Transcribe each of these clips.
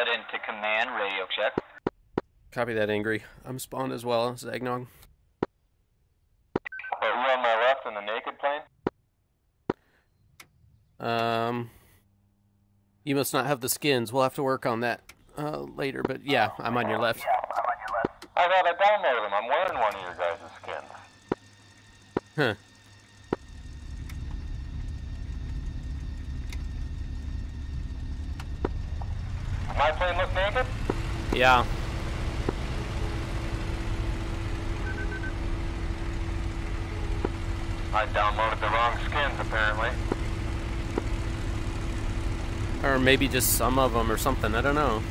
Paladin to command, radio check. Copy that, Angry. I'm spawned as well, Zagnog. Are you on my left in the naked plane? You must not have the skins. We'll have to work on that later, but yeah, I'm on your left. I thought I downloaded them. I'm wearing one of your guys' skins. Huh. My plane look naked? Yeah. I downloaded the wrong skins, apparently. Or maybe just some of them or something. I don't know.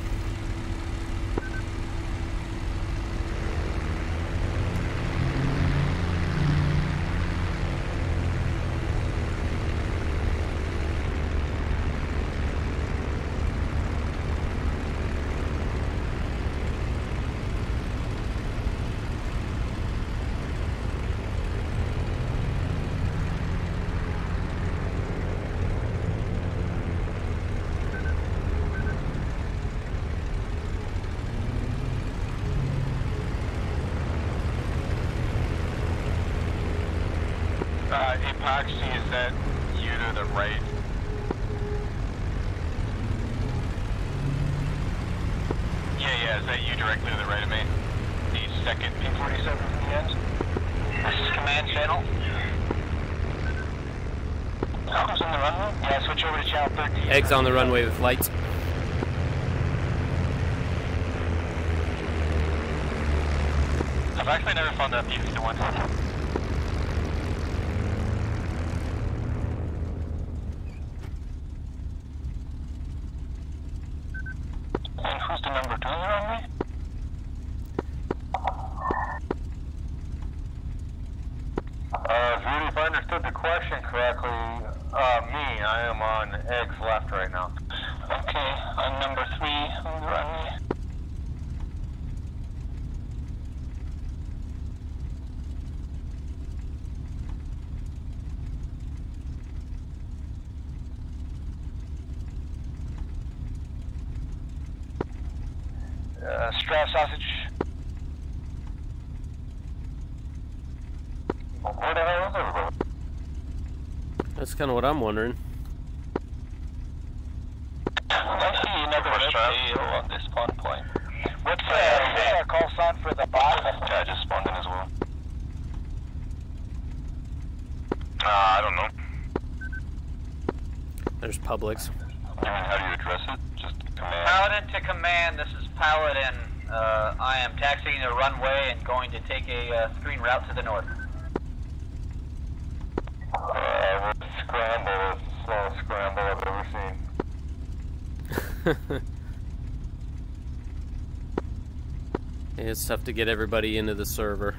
Epoxy, is that you to the right? Yeah, is that you directly to the right of me? The second P-47 from the end? This is command channel. Falcon's on the runway? Yeah, switch over to channel 13. Eggs on the runway with lights. I've actually never found that P-51. And who's the number 2 on me? Judy, if I understood the question correctly, me, I am on Egg's left right now. Okay, I'm number 3 on the runway. Strap sausage. Where the hell is everybody? That's kind of what I'm wondering. I see another radio on this spawn point. What's our call sign for the bot? Yeah, I just spawned in as well. I don't know. There's Publix. You mean, how do you address it? Just command? Paladin to command, this is Paladin. I am taxiing the runway and going to take a screen route to the north. We're scramble. It's the slowest scramble I've ever seen. It's tough to get everybody into the server.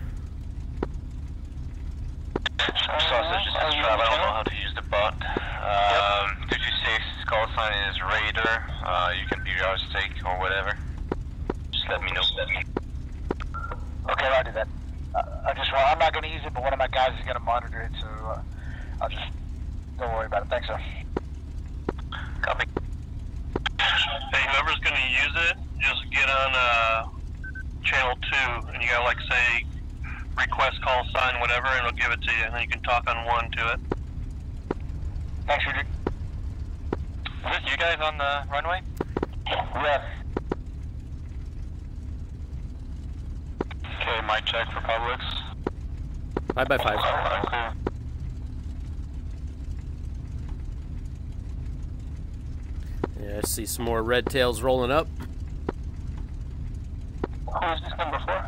Sausage, this is Trav. I don't know how to use the bot. 226 call sign is Raider. You can be our stake or whatever. Just let me know. Okay, I'll do that. I'm not going to use it, but one of my guys is going to monitor it, so I'll just, don't worry about it. Thanks, sir. Copy. Hey, whoever's going to use it, just get on channel 2, and you gotta like say request call sign whatever, and it'll give it to you, and then you can talk on 1 to it. Thanks, Richard. Is this you guys on the runway? Yes. Okay, mic check for Publix. 5x5. Cool. Yeah, I see some more red tails rolling up. Who is this number 4?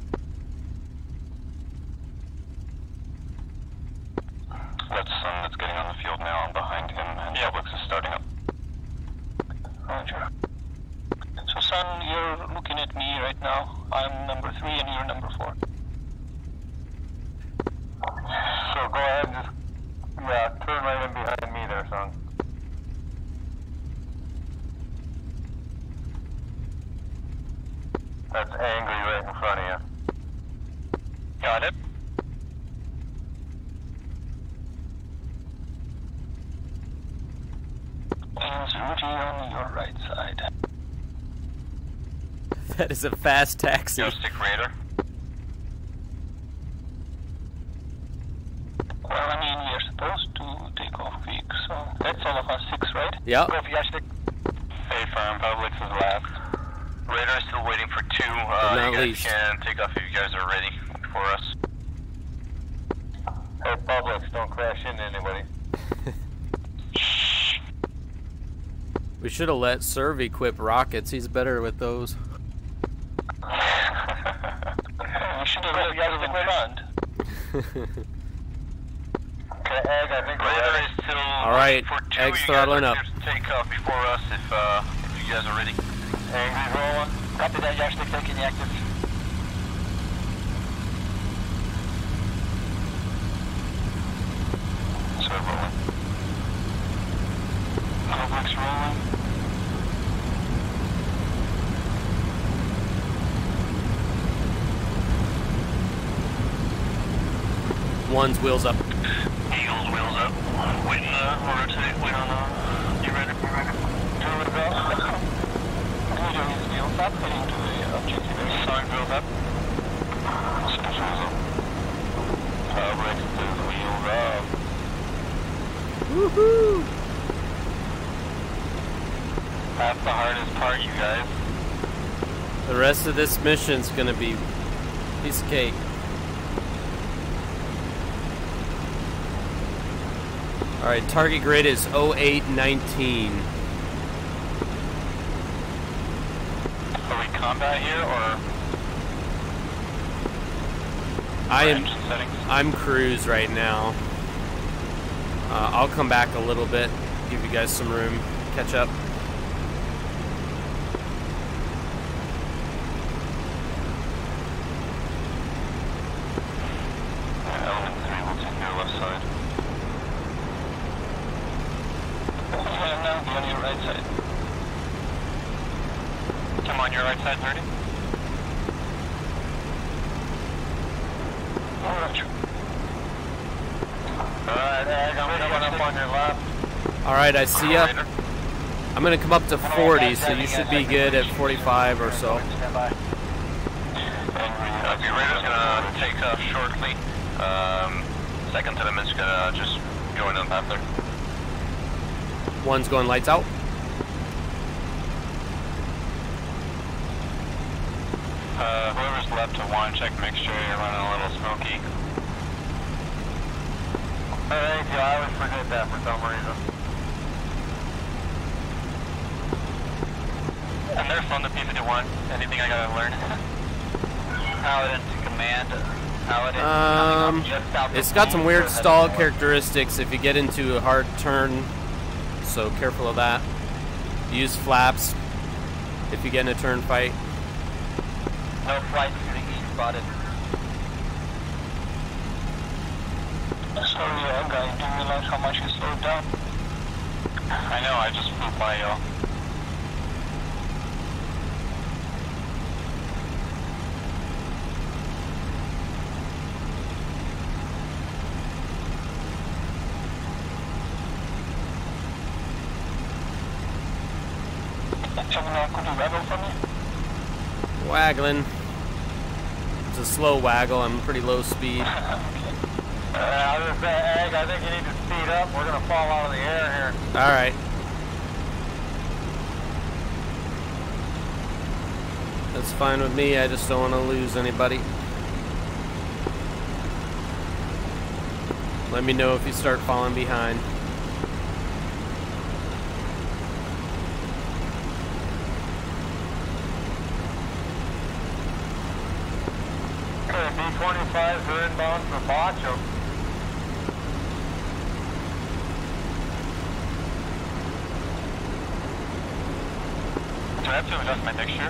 That's Sun that's getting on the field now. I'm behind him, and Publix is starting up. Roger. So, Sun, you're looking at me right now. I'm number 3 and you're number 4. So go ahead and just, turn right in behind me there, Sun. That's Angry right in front of you. Got it. And Rudy on your right side. That is a fast taxi. Stick Raider. Well, I mean, we are supposed to take off weak, so that's all of us 6, right? Yep. Go for your stick. Hey, firm, Publix is last. Raider is still waiting for 2. But not you guys least. can take off if you guys are ready for us. Hey, Publix, don't crash into anybody. We should have let Serv equip rockets. He's better with those. We should have let you guys fund. Okay, Egg, I think Raider is still Alright, for 2. Egg's You throttling guys up. are clear to take off before us if you guys are ready. Egg, rolling. Copy that, your stick taking the active. So rolling. Publix rolling. One's wheels up. Eagle's wheels up. Waiting order to wait on you ready? Two to go. Good, his wheels up, heading to the objective. Sign wheels up. Switch wheels up. Publix to wheels up. Woohoo! That's the hardest part, you guys. The rest of this mission's gonna be piece of cake. Alright, target grid is 0819. Are we combat here, or engine settings? I'm cruise right now. I'll come back a little bit, give you guys some room, catch up. Element 3 will take your left side. Yeah, now be on your right side. Come on your right side, 30. Alright. Alright, Egg, I'm coming up on your left. Alright, I see ya. I'm gonna come up to 40, so you should be good at 45 or so. Stand by. The Raider's gonna take off shortly. Second element's gonna just join on path there. One's going lights out. Whoever's left to one, check mixture, you're running a little smoky. Thank you, I always forget that for some reason. And there's on the P51. Anything I gotta learn? Paladin to command. Paladin It's got some weird stall characteristics if you get into a hard turn, so careful of that. Use flaps if you get in a turn fight. No flights to the east spotted. Sorry, I didn't realize how much you slowed down. I know, I just flew by y'all. Could you waggle for me? Waggling. It's a slow waggle. I'm pretty low speed. I was gonna say, Egg, I think you need to speed up. We're gonna fall out of the air here. Alright. That's fine with me. I just don't want to lose anybody. Let me know if you start falling behind. Okay, B-25s are inbound for Bacho. Do I have to adjust my mixture?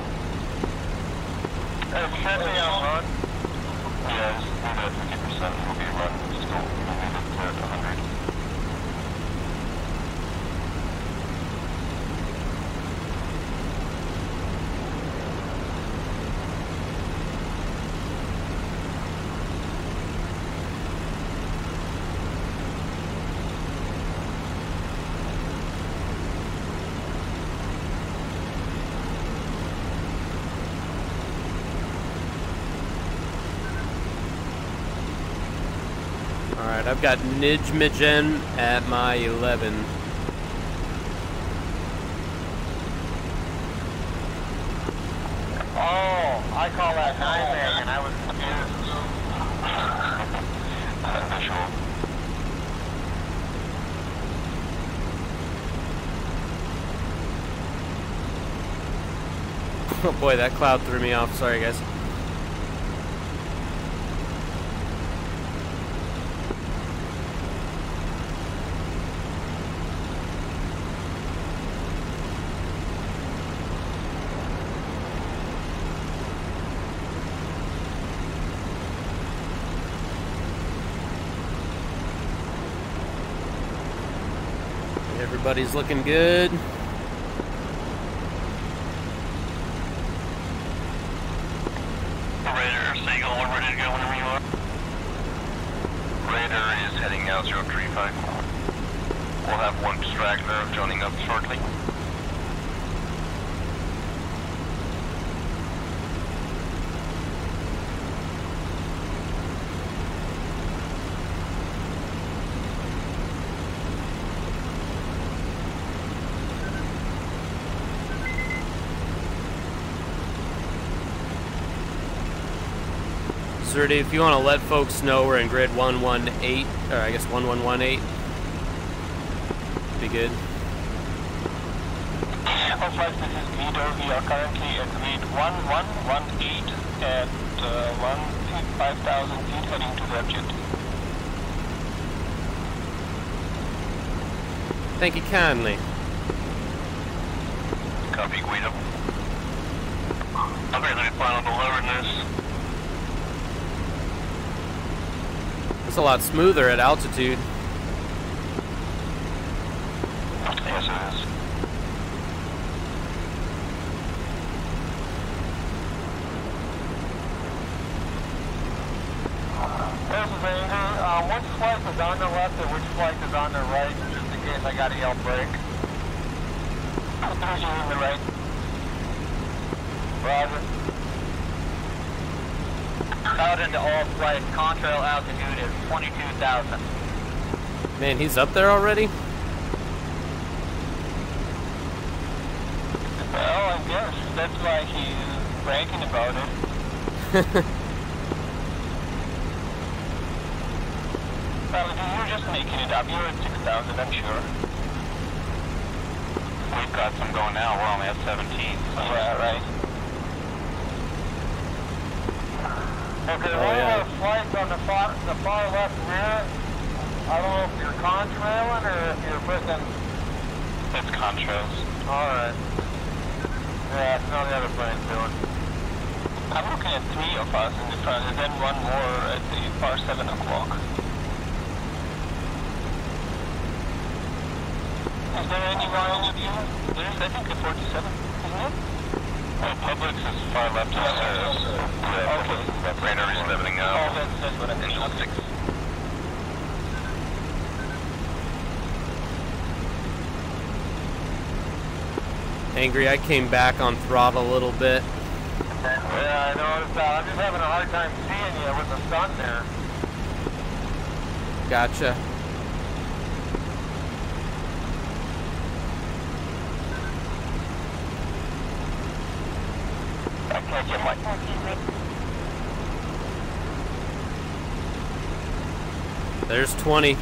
It should be on run. Yeah, just leave it at 50%. It'll be run. Just don't leave it at 100. Alright, I've got Nijmagen at my 11. Oh, I call that 9 and I was confused. Visual. Oh boy, that cloud threw me off. Sorry, guys. Everybody's looking good. Raider, Seagull, we're ready to go whenever you are. Raider is heading out 035. We'll have one straggler joining up shortly. Sortie, if you want to let folks know we're in grid 118, or I guess 1118, be good. Dogfights, this is Leader. We are currently at grid 1118 at 5,000 feet heading to the objective. Thank you kindly. Copy, Guido. Okay, let me plan on delivering this. It's a lot smoother at altitude. Yes, it is. This is Andrew. Which flight is on the left and which flight is on the right, just in case I gotta yell break? There's you on the right. Roger. Out into all flights, contrail altitude is 22,000. Man, he's up there already? Well, I guess that's why he's bragging about it. Well, you're just making it up. You're at 6,000, I'm sure. We've got some going now. We're only at 17. So yeah, right. Okay, Oh, one yeah. of the flights on the far left rear, I don't know if you're contrailing or if you're freaking... It's contrails. Alright. Yeah, it's how the other plane's doing. I'm looking at 3 of us in the front and then one more at the far 7 o'clock. Is there anyone with you? There is, I think, a 47, isn't it? Well, Publix is far left of us. Okay. Radar is leveling up. Oh, that's what I meant. Angel 6. Angry, I came back on throttle a little bit. Yeah, I noticed that. I'm just having a hard time seeing you with the sun there. Gotcha. I can't get my... There's 20.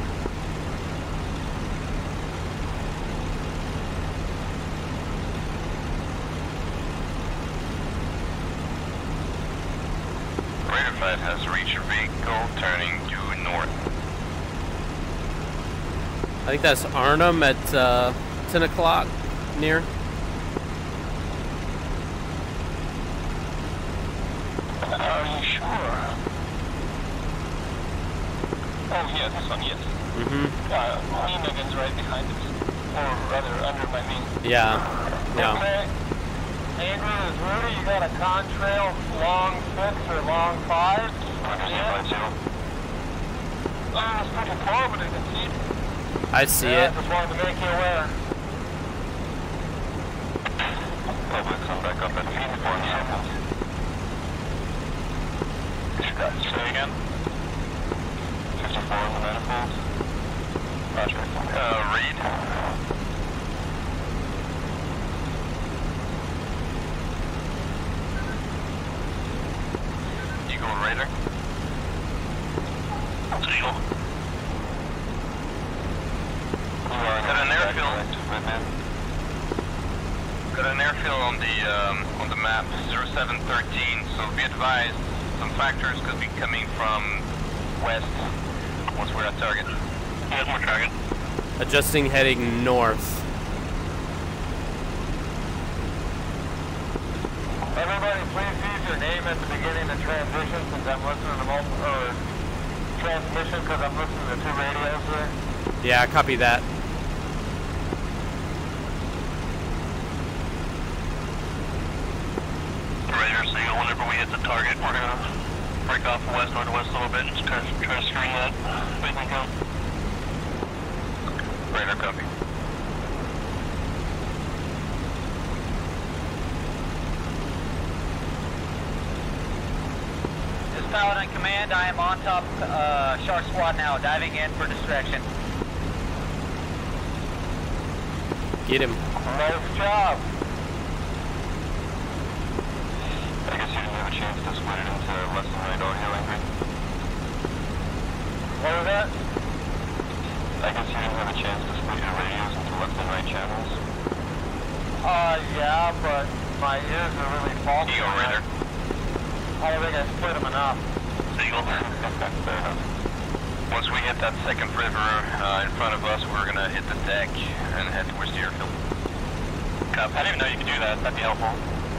Radar 5 has reached a vehicle turning due north. I think that's Arnhem at 10 o'clock near. Are you sure? Oh yeah, this one, yes. Mm-hmm. Megan's right behind us. Or rather, under my wing. Yeah. Yeah. Okay. Andrew, is Rudy, you got a contrail long 6 or long 5? Yeah. Oh, it's pretty far, but I can see it. I see Yeah, it. just wanted to make you aware. Public, come back up at feet for me. Say again? 54 on the manifold. Roger. Reed. Eagle and Raider. Eagle. Got an airfield. Got an airfield on the map, 0713. So be advised, some factors could be coming from west once we're at target. Yes, we're target. Adjusting heading north. Everybody, please use your name at the beginning of transition since I'm listening to transmission because I'm listening to 2 radios there. Yeah, copy that. Raider, so whenever we hit the target, we're gonna break off west, northwest a little bit and just try to screen that. We can come. Raider, copy. This is Pilot on command. I am on top Shark Squad now, diving in for distraction. Get him. Nice job. I guess you didn't have a chance to split it into left and right audio, Angry. What was that? I guess you didn't have a chance to split your radios into left and right channels. Yeah, but my ears are really faulty. Eagle, Raider. I don't think I split them enough. Eagle. Fair enough. Once we hit that second river in front of us, we're gonna hit the deck and head towards the airfield. Copy. I didn't even know you could do that. That'd be helpful.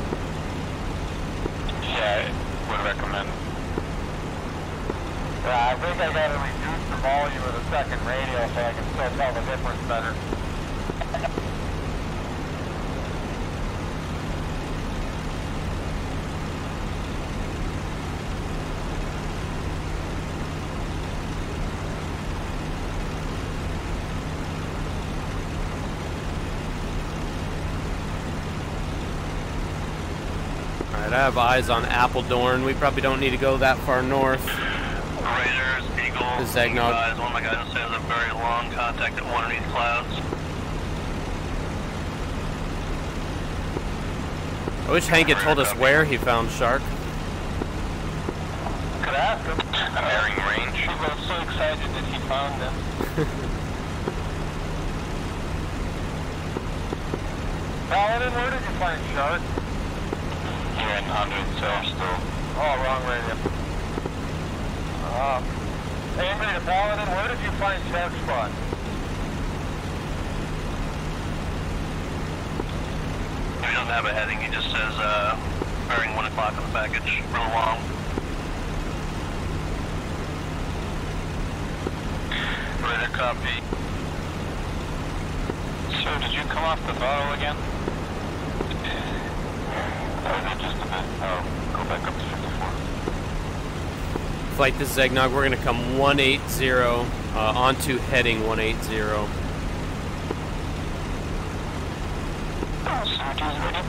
Yeah, would recommend. Yeah, I think I gotta reduce the volume of the second radio so I can still tell the difference better. Alright, I have eyes on Appledorn. We probably don't need to go that far north. Raiders, Eagle, This eggnog. guys. One of my guys says a very long contact at one of these clouds. I wish Hank had told us where he found Shark. Could ask him. Bearing range. He was so excited that he found them. Paladin, where did you find Shark? Here in 100, so still. Oh, wrong radio. Angry to Paladin, where did you find Shark Spot? He doesn't have a heading, he just says bearing 1 o'clock on the package, real long. Raider, copy. So, did you come off the throttle again? Just a bit. I'll go back up to 54. Flight, this is Eggnog. We're going to come 180 onto heading 180. Sortie's ready.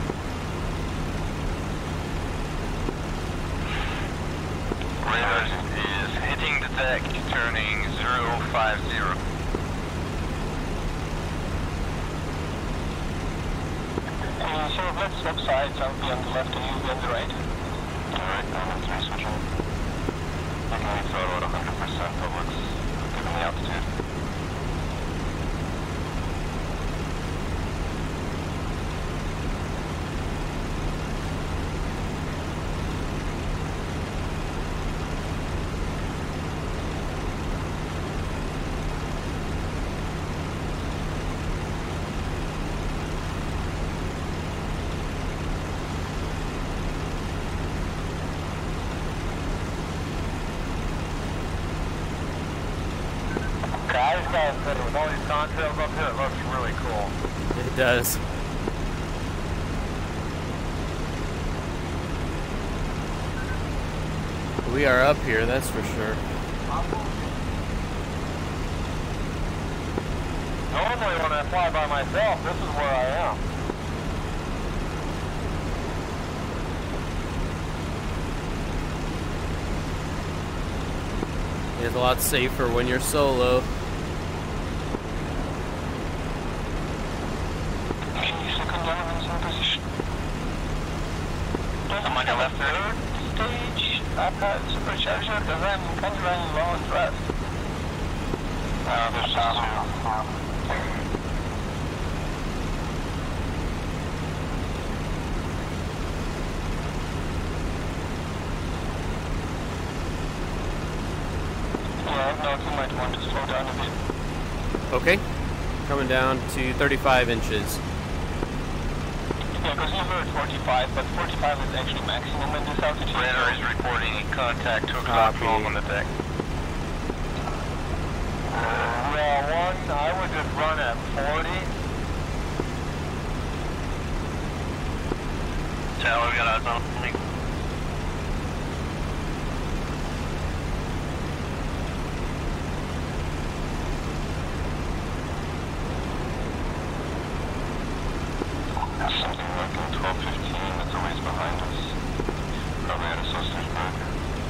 Radar is hitting the deck, turning 050. So let's swap sides. I'll be on the left and you'll be on the right. Alright, I'm on 3 switching. I can leave throttle at 100%, that looks given the altitude. With all these contrails up here, it looks really cool. It does. We are up here, that's for sure. Normally when I fly by myself, this is where I am. It's a lot safer when you're solo. Can you second gentleman's in position? I'm on your left third stage. Supercharger, because I'm kind of running low on thrust. There's just two. No, you might want to slow down a bit. Okay. Coming down to 35 inches. Yeah, because you heard 45, but 45 is actually maximum in this altitude. Radar is reporting contact to exhaust hole on the deck. Well, I would just run at 40. Tally, we got eyes on me. Something like 12:15, that's a ways behind us. Probably at a sausage burger.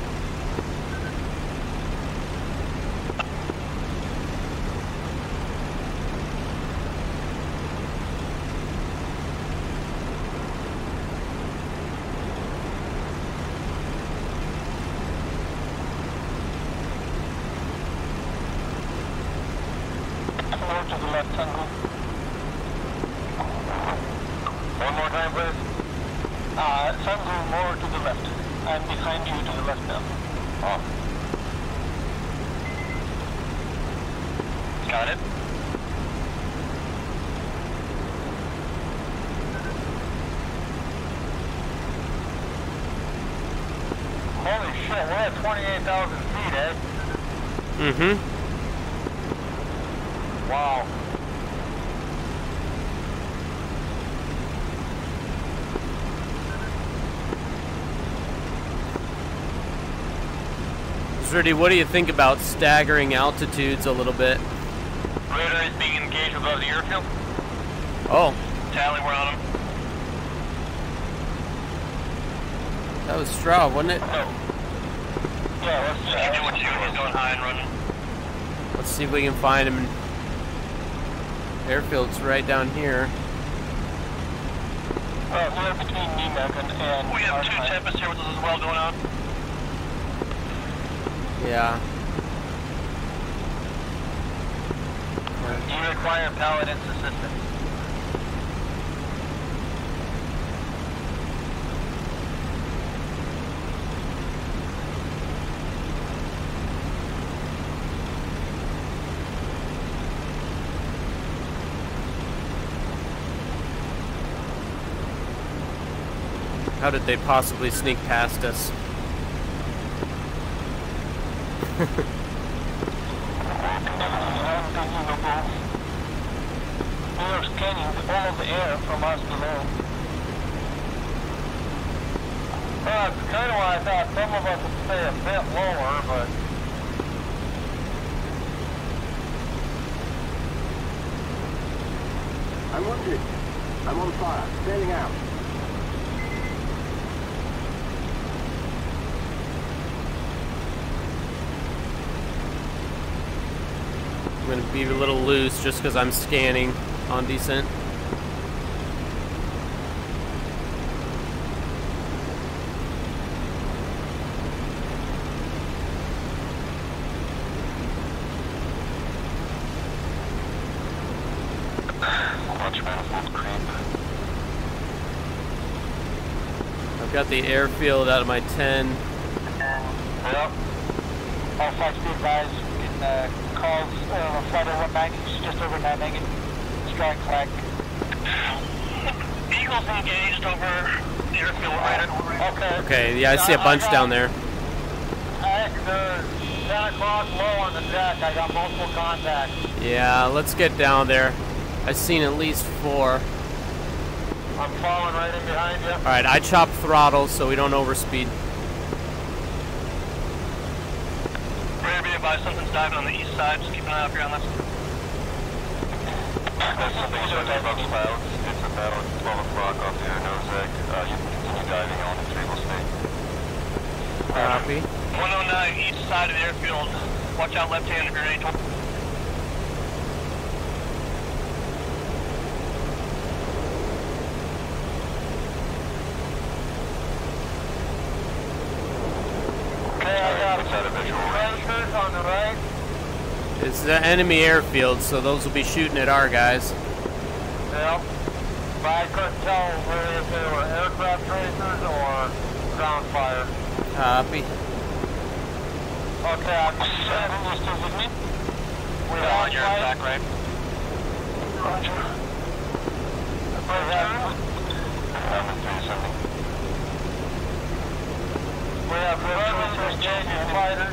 More to the left, Tango. One more time, please. Tango, more to the left. I'm behind you to the left now. Oh. Got it. Holy shit, we're at 28,000 feet, eh? Mm-hmm. Wow. Rudy, what do you think about staggering altitudes a little bit? Radar is being engaged above the airfield. Oh, Tally, we're on him. that was Straub, wasn't it? Oh. Yeah, let's Just keep doing what you're doing. He's going high and running. Let's see if we can find him. Airfield's right down here. We're between Nemek and We have two Tempests here with us as well going on. Yeah. You require Paladin's assistance. How did they possibly sneak past us? We are scanning all of the air from us below. Well, that's kind of why I thought some of us would stay a bit lower, but... I'm wounded. I'm on fire. Standing out. I'm gonna be a little loose just because I'm scanning on descent. Watch manifold creep. I've got the airfield out of my 10. Yep. All flights be advised, getting calls, flight over 190, just over 9 strike flag. Eagles engaged over the airfield right. Okay. Okay, yeah, I see a bunch down there. There's 10 o'clock low on the deck. I got multiple contacts. Yeah, let's get down there. I've seen at least 4. I'm falling right in behind you. Alright, I chop throttle so we don't overspeed. Radar be advised, something's diving on the east side. Just keep an eye out here on this. There's something showing above clouds. It's about 12 o'clock off the air nose egg. You can continue diving on a stable state. Copy. 109 east side of the airfield. Watch out left hand if you're any towards. Okay, I got Predators on the right. It's the enemy airfield, so those will be shooting at our guys. Yeah. But I couldn't tell whether if they were aircraft tracers or ground fire. Copy. Okay, I'm standing. You still with me? We have Your attack right. Roger. We have Predators changing fighters.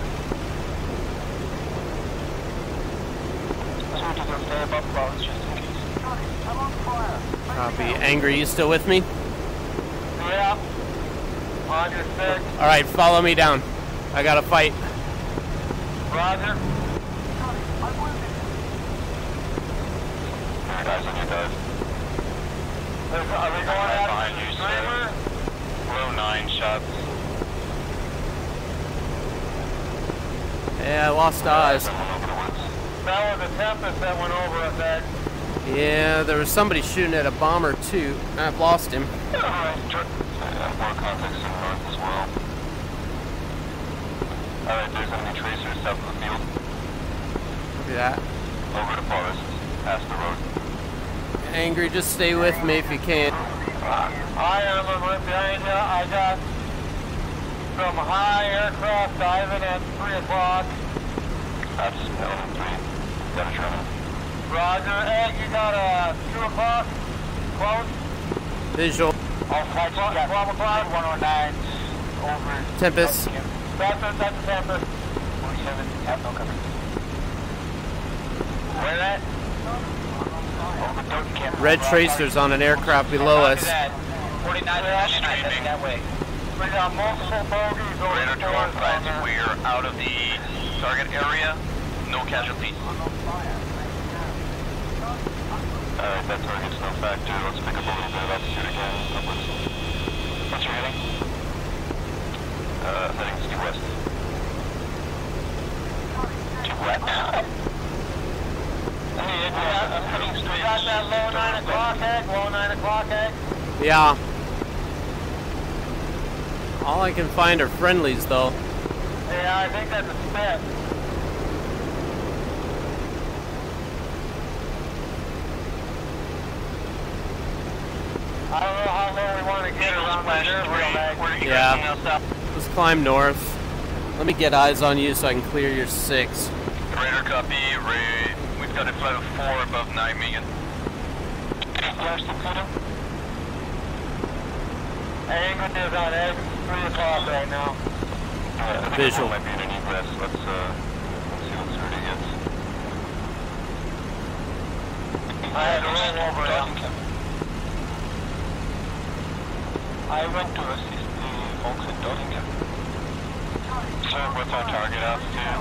So we can stay above clouds just in case. I'm on fire. Copy. Angry, you still with me? Yeah. On your 6. Alright, follow me down. I gotta fight. Roger. Guys on your dive. Are we going out Behind you, streamer? Low 9 shots. Yeah, I lost eyes. That was a Tempest that went over us, Ed. Yeah, there was somebody shooting at a bomber too. I've lost him. More context in the north as well. Alright, there's enemy tracers south of the field. Look at that. Over to forest, past the road. Angry, just stay with me if you can. I am right behind you. I got some high aircraft diving at 3 o'clock. That's element 3. Got a Sherman. Roger. Ed, you got a 2 o'clock? Close? Visual. All flights got 12 o'clock? 109 over. Tempest. That's a Tempest. 47, have no cover. Where at? Red tracers on an aircraft below us. 49 that way. We got multiple bogeys over Radar the to our doors flights. down there. We're out of the target area. No casualties. Alright, that target's no factor. Let's pick up a little bit of altitude again. Upwards. What's your heading? Heading due west. Due west? I'm heading straight. You got that low 9 o'clock egg? Low 9 o'clock egg? Yeah. All I can find are friendlies though. Yeah, I think that's a spit. I don't know how low we want to get around that airfield egg. Yeah. Let's climb north. Let me get eyes on you so I can clear your 6. Radar copy. We've got a flight of 4 above Nijmegen. Angle is on egg 3 o'clock right now. Visual. Might be in an egress. Let's see what Sortie gets. I had to roll over now. I went to assist the folks in Dottingham. So what's our target altitude?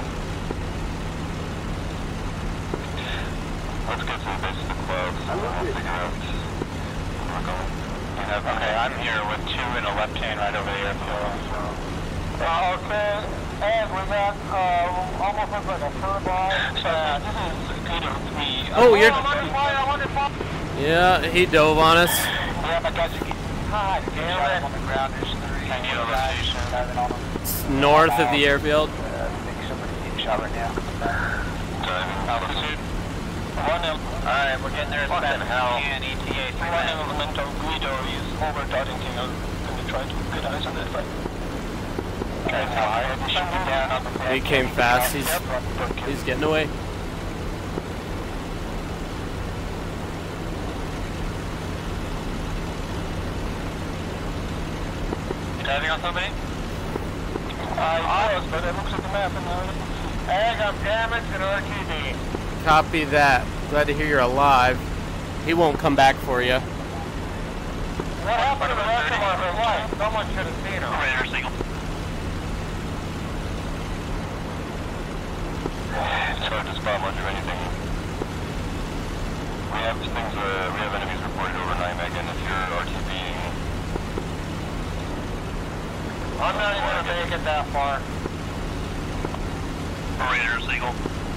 Let's get to the base of the clouds. We'll figure out where we're going. Okay, I'm here with 2 in a left hand right over the airfield. Okay, and we got almost looks like a fur ball. So this is Guido 3. Oh, you're... I wonder if Yeah, he dove on us. yeah, my guys are getting hot. Damn it. On the ground, there's 3 I need a location. diving on them. It's north of the airfield. I think somebody's getting shot right now. Diving altitude. Alright, we're getting there as fast as we can. ETA 3 One element of Guido is over Dottingham. I'm going to try to get eyes on that fight. Okay, so I have to shoot me down on the He came fast. He's getting away. You diving on somebody? I was, but it looks at the map and egg, I'm damaged in RTD. Copy that. Glad to hear you're alive. He won't come back for you. What happened to the rest of our flight? Someone should have seen him. Radar signal. It's hard to spot much of anything. We have enemies reported over Nijmegen if you're RTBing. I'm not even going to make it that far. for Raiders, Eagle.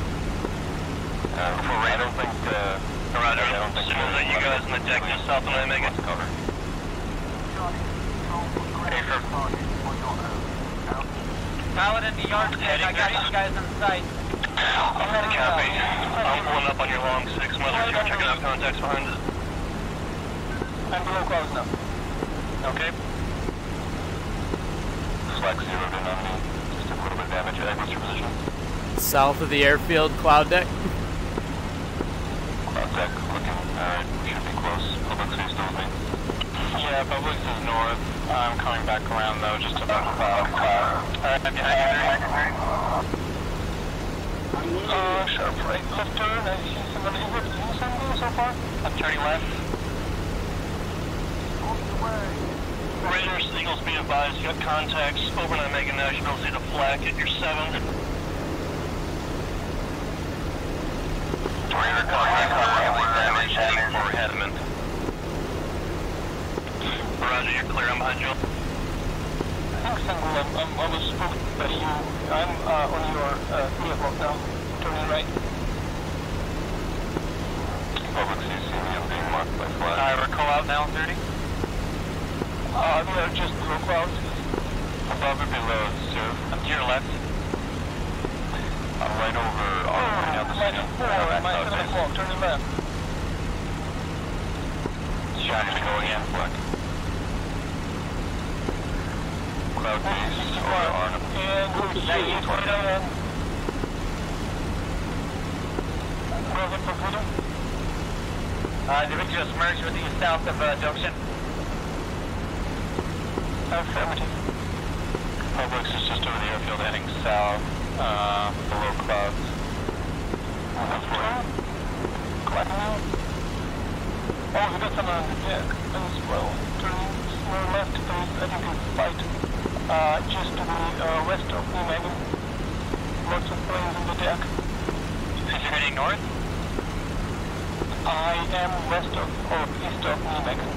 For Raiders, I don't think, Roger, as soon as you guys on the deck just south of Nijmegen. let's cover. Pilot in the yard deck, I got you guys in sight. Copy. I'm pulling up on your long 6 Mother 2, checking out contacts behind it. I'm below close now. Okay. Flex zeroed in on me. Just a little bit of damage. Egg, what's your position? South of the airfield, cloud deck. Cloud deck, looking. Alright, we should be close. Public, are you still with me? Yeah, Publix is north. I'm coming back around though, just above cloud. Alright, I'm behind you. Sharp right, left turn, I see somebody. Is it something so far? I'm turning left. Raiders, Eagles, be advised, you got contacts over Nijmegen now. You should be able to see the flag at your 7. Raider contact damage heading for Hedman. Roger, you're clear. I'm behind you. Thanks, Uncle. I was spoken by you. I'm on your 3 o'clock now. Turning right. Public, you see me. I'm being marked by flag. Alright, call out now, 30. We are just below clouds. Above or below, sir? I'm to your left. I'm right over on the Light 4, I'm at 7 o'clock, turning left. Shining to go again, flag. Cloud base over Arnhem. And we'll see it right ahead. Go ahead for Pluto. Did we just merge with you south of Junction? Affirmative. Publix is just over the airfield heading south, below clouds. Oh, we got some on the deck as well. Turning more left, there's I think a flight just to the west of Nijmegen. Lots of planes on the deck. Is you heading north? I am west of or east of Nijmegen.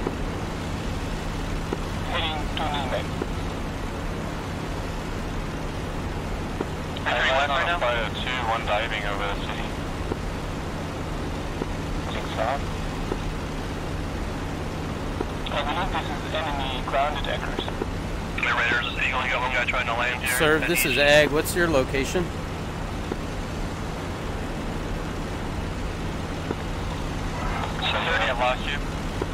Heading to Nijmegen. Are you left right now? Flight 2, one diving over the city. Looking south. I believe this is enemy grounded anchors. The Raiders, this is Eagle. You got one guy trying to land here. Sir, this is Egg. What's your location? So 30, I've lost you.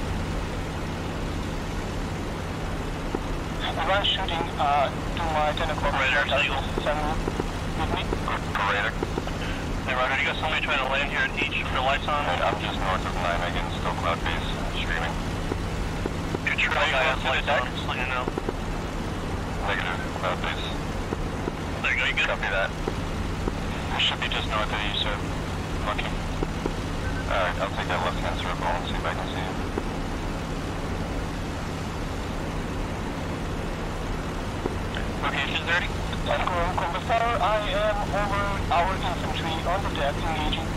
One shooting to my 10 o'clock. Raiders, Eagle. With me? Raider. Hey, Roger, you got somebody trying to land here at each with your lights on? I'm just north of Nijmegen, still cloud base, streaming. Your trail guy has lights on, just letting you know. Negative, cloud base. There you go, you good? Copy that. We should be just north of you, sir. Lucky. Alright, I'll take that left-hand circle and see if I can see you. Location 30? Uncle Before I am over our infantry on the deck engaging.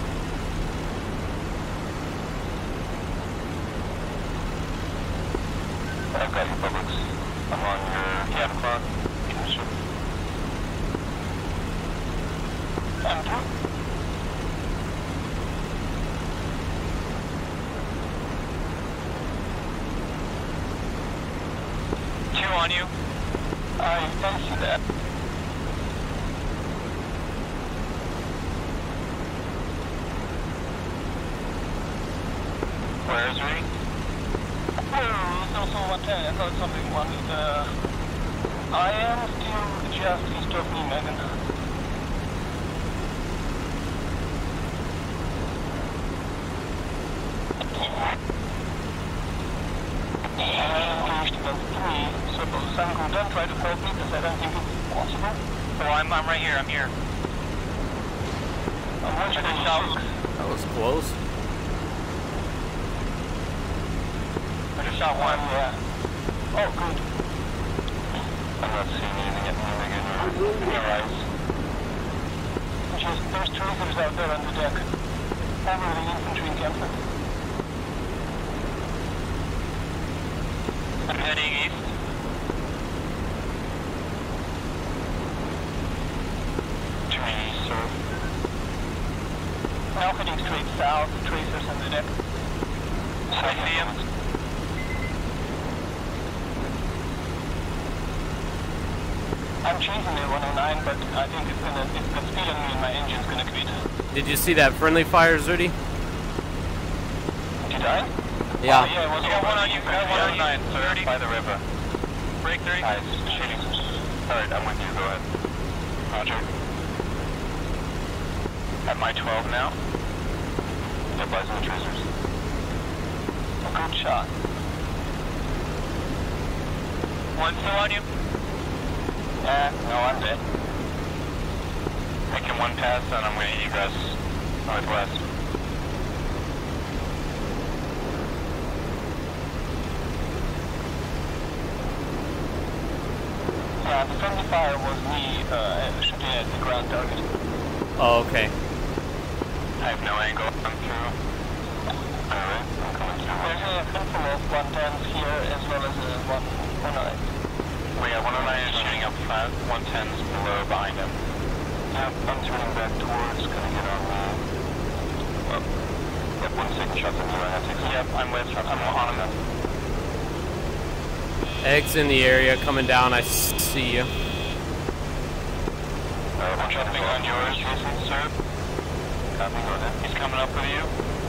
I've got you, Publix. I'm on your 10 o'clock. Ship. I'm through. Two on you. I fancy that. Where is he? Oh, it's also 110. I thought something wanted. I am still just east of Nijmegen. I'm engaged about 3, so Sanko, don't try to help me because I don't think it's possible. Oh, I'm right here, I'm here. I'm watching the shot. That was close. I just shot one, yeah. Oh, good. I'm not seeing anything at Nijmegen or Sunrise. Just there's troopers out there on the deck. Over the infantry encampment. I'm heading east. To me, south, tracers on the deck. I see him. I'm chasing the 109, but I think it's got speed on me and my engine's gonna quit. Did you see that friendly fire, Zerty? Did I? Yeah. Oh, yeah, it was You got one on you, got one on you. 109, sir, by the river. Break 3. Nice, shooting. Alright, I'm with you, go ahead. Roger. At my 12 now. Yep, eyes on the tracers. A good shot. One still on you? No, I'm dead. Making one pass, and I'm going to egress northwest. Yeah, the friendly fire was me shooting at the ground target. Oh, okay. I have no angle, I'm through. Alright, I'm coming through. There's a handful of 110s here as well as a 109. Well, yeah, 109 is shooting up front, 110's below behind him. Yep, I'm turning back towards, gonna get on the... Well, yep, 1 shots in the right, yep, I'm with, I'm on him. Eggs in the area, coming down, I see you. One jumping on yours, Jason, sir. Copy, go ahead. He's coming up with you.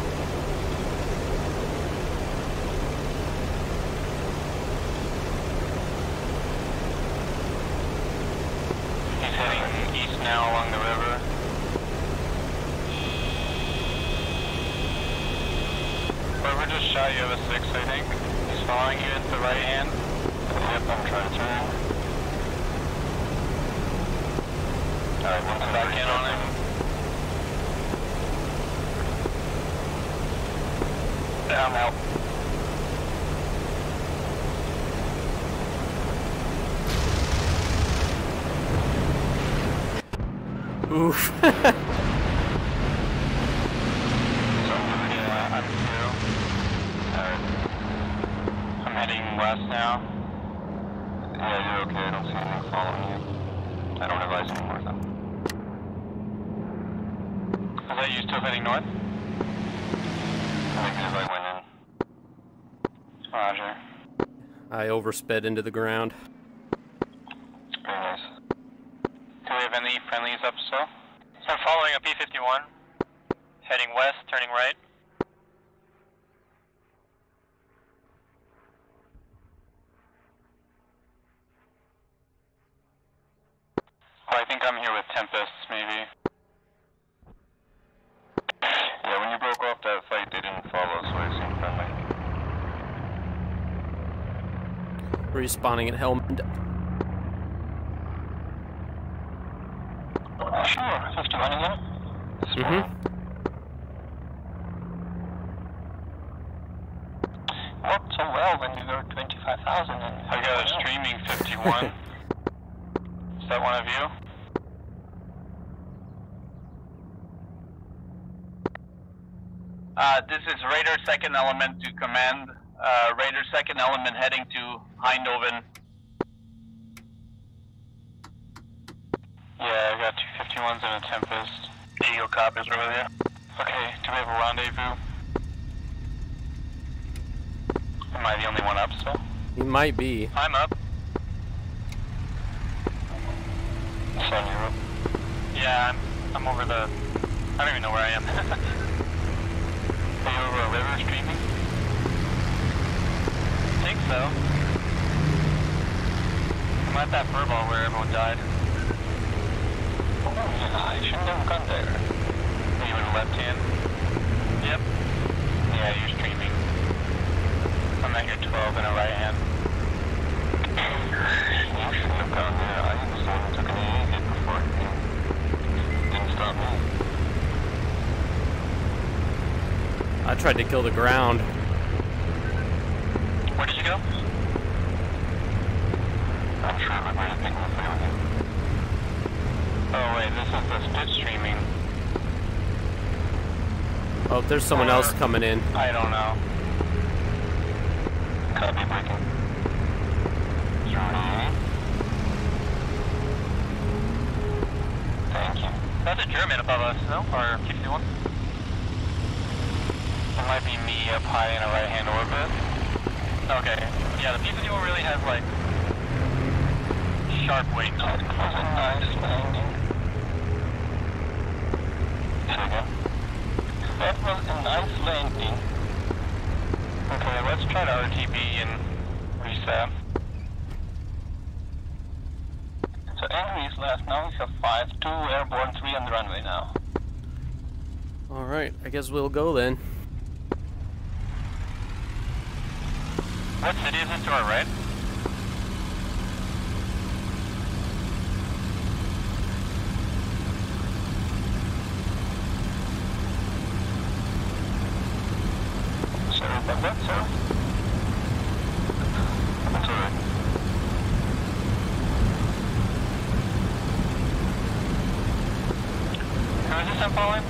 He's heading east now along the river. Whoever just shot you of a 6, I think. He's following you into the right hand. Yep, I'm trying to turn. Alright, one back in on him. I'm out. Oof. I'm through. I'm heading west now. Yeah, you're okay. I don't see anything following you. I don't have eyes anymore, though. Is that you still heading north? Negative, I went in. Roger. I oversped into the ground. Very nice. Do we have any friendlies up still? I'm following a P-51. Heading west, turning right. Well, I think I'm here with Tempests, maybe. Yeah, when you broke off that fight, they didn't follow, so I assumed friendly. Respawning at Helmand. Sure, 51 again. Mm-hmm. Worked so well when we were 25,000 and... I got a streaming 51. Is that one of you? This is Raider 2nd Element to command. Raider 2nd Element heading to Eindhoven. Yeah, I got 2 51s and a Tempest. Eagle copies are with you. Okay, do we have a rendezvous? Am I the only one up still? You might be. I'm up. Son, you're up. Yeah, I'm over the... I don't even know where I am. Are you over a river streaming? I think so. I'm at that furball where everyone died. Oh, yeah, I shouldn't have gone there. Are you in the left hand? Yep. Yeah, you're streaming. I'm at your 12 in a right hand. You shouldn't have gone there. I was the one who took an AA hit before it didn't stop me. I tried to kill the ground. Where did you go? I'm sure everybody's making a play with you. Oh wait, this is the spit streaming. Oh, there's someone else coming in. I don't know. Copy breaking. Thank you. That's a German above us, no? Or P-51? it might be me up high in a right-hand orbit. Okay. Yeah, the P-51 really has like sharp wings. That was a nice landing. Say again? That was a nice landing. Okay, let's try to RTB and reset. So Henry is last now, we have 5, 2 airborne, 3 on the runway now. Alright, I guess we'll go then. What city is this to our right? Sorry about that, sir. That's alright. Who is this I'm following?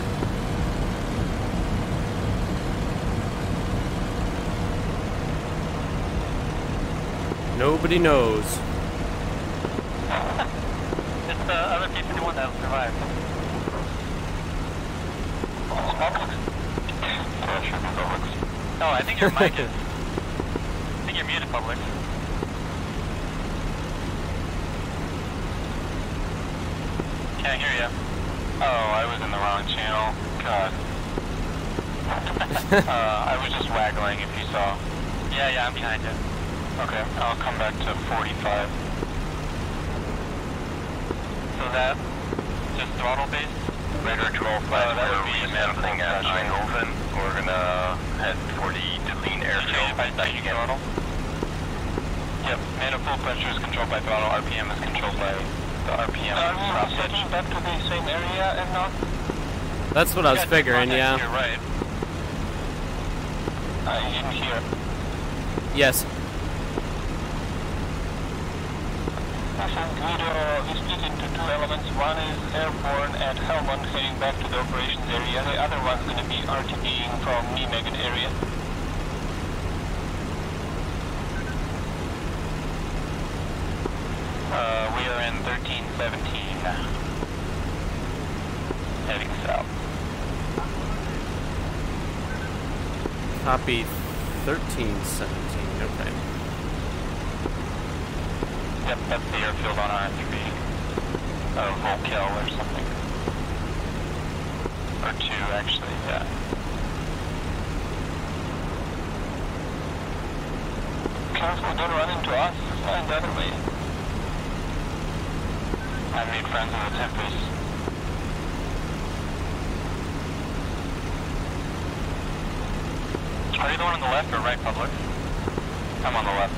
Nobody knows. It's the other P-51 that survived. Yeah, sure, Publix. No, I think your mic is... I think you're muted, Publix. Can't hear you. Oh, I was in the wrong channel. God. I was just waggling if you saw. Yeah, I'm behind you. Okay, I'll come back to 45. So that just throttle based? Radar 12 flight, that would be something at Eindhoven. We're gonna head for the Deline airfield. By throttle? Yep, manifold pressure is controlled by throttle, RPM is controlled by the RPM. Are we setting back to the same area and not? That's what I was figuring, yeah. You're right. In here. Yes. We split into 2 elements. One is airborne at Helmond heading back to the operations area. The other one's going to be RTBing from Nijmegen area. We are in 1317. Heading south. Copy 1317, okay. Yep, that's the airfield on R3. Volkel or something. Or 2, actually, yeah. Careful, don't run into us. Find the other way. I made friends with the Tempest. Are you the one on the left or right, Public? I'm on the left.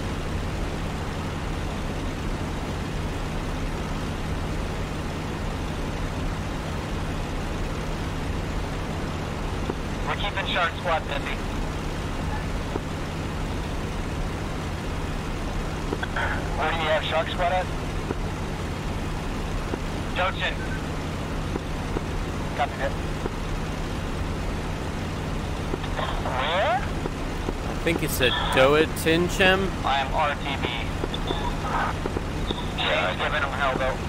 We're keeping Shark Squad busy. Where do you have Shark Squad at? Junction. Copy that. Where? I think it said Doa Tinchem. I am RTB. Yeah, giving them hell though.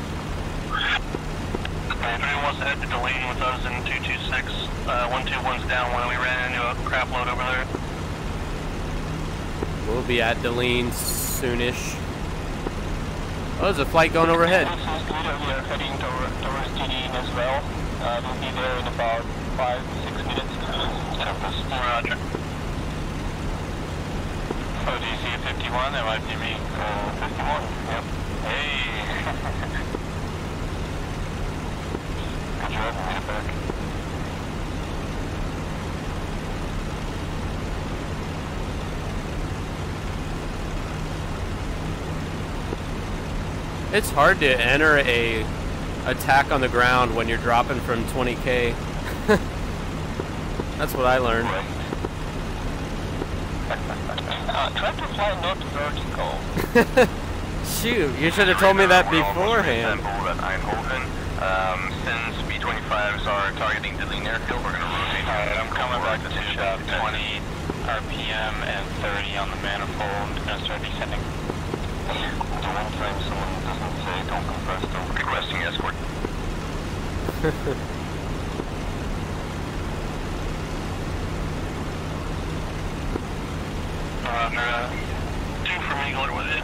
If anyone wants to head to Deline with us in 226, 121's down when we ran into a crap load over there. We'll be at Deline soonish. Oh, there's a flight going overhead. This is good. We are heading towards Deline as well. We'll be there in about 5-6 minutes. Tempest. Roger. So do you see a 51? That might be me. 51? Yep. Hey! Good job, made it back. It's hard to enter a attack on the ground when you're dropping from 20K. That's what I learned. Try to fly not vertical. Shoot, you should have told me that beforehand. At Eindhoven. Since B-25s are targeting Deline airfield, we're going to rotate. Alright, I'm coming back to 20 RPM and 30 on the manifold. I'm going to start descending. The one time someone doesn't say don't compress, don't requesting escort. Roger. 2 from Eagle are with you.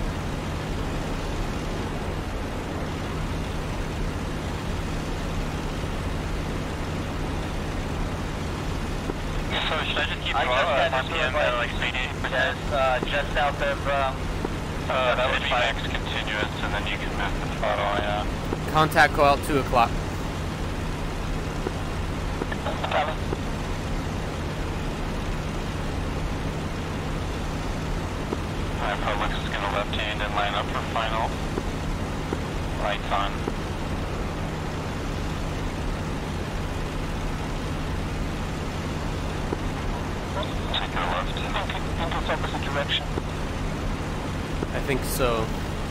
So should I just keep RPM at like 80%? Just south of, that would be max continuous, and then you can move the throttle, yeah. Contact go out 2 o'clock. Alright, Publix is going to left hand and line up for final. Lights on. Take your left. I think it's opposite direction. I think so.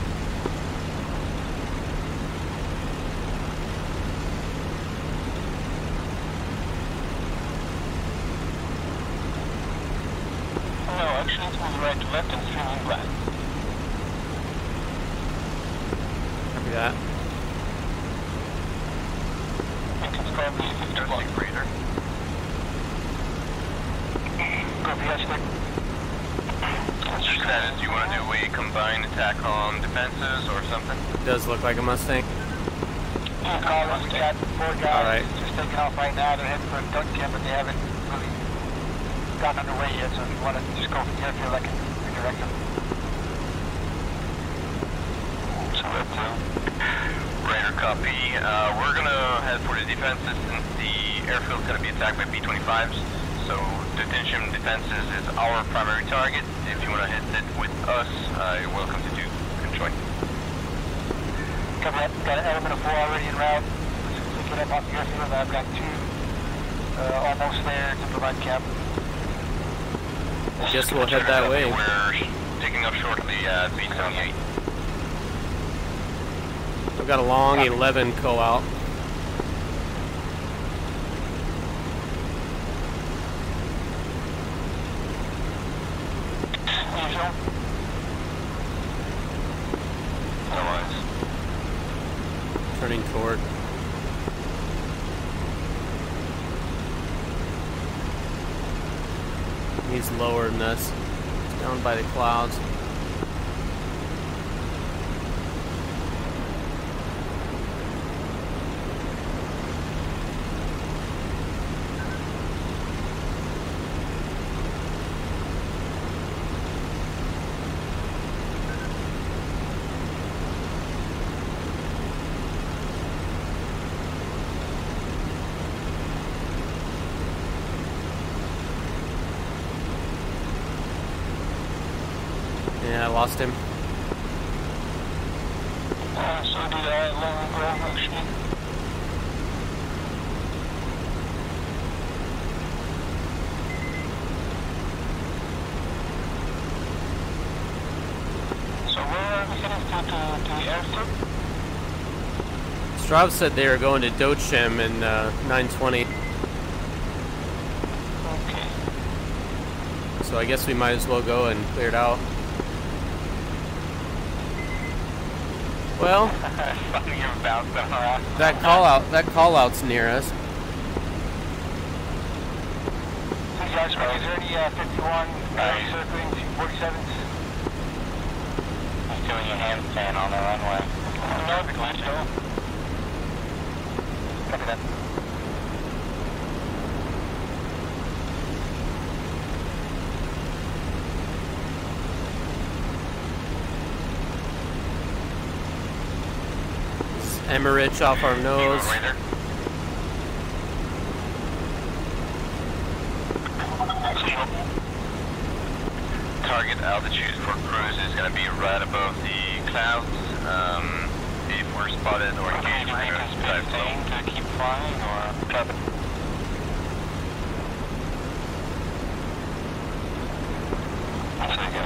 No, actually it was right to left and streaming black. Copy that. I think it's probably 51. Reader. Copy, hashtag. Do you want to do a combined attack on defenses or something? It does look like a Mustang. Yeah, Carlos, we got 4 guys Alright. just taking off right now. They're heading for a duck camp, but they haven't really gotten underway yet, so if you want to just go from the airfield, I can redirect them. So that's Raider copy. We're going to head for the defenses since the airfield's going to be attacked by B-25s. So detention defenses is our primary target. If you want to hit it with us, you're welcome to do. Enjoy. Copy that. Got an element of 4 already en route. Let's get up off the airfield. I've got 2 almost there to provide cap. Guess we'll head that way. We're picking up shortly at B-78. We've got a long 11 co out. Usual. Otherwise. Turning toward. He's lower than us. He's down by the clouds. Yeah, I lost him. So did I long ago, actually. So where are we heading to the airfield? Straub said they were going to Dochem in 920. Okay. So I guess we might as well go and clear it out. Well, that call out's near us. Hey guys, is there any 51 circling 247s? He's doing a handstand on the runway. No, the glitch, no. Copy that. Emmerich off our nose. Target altitude for cruise is going to be right above the clouds. If we're spotted or engaged, we're going to dive low. To keep flying or? So go.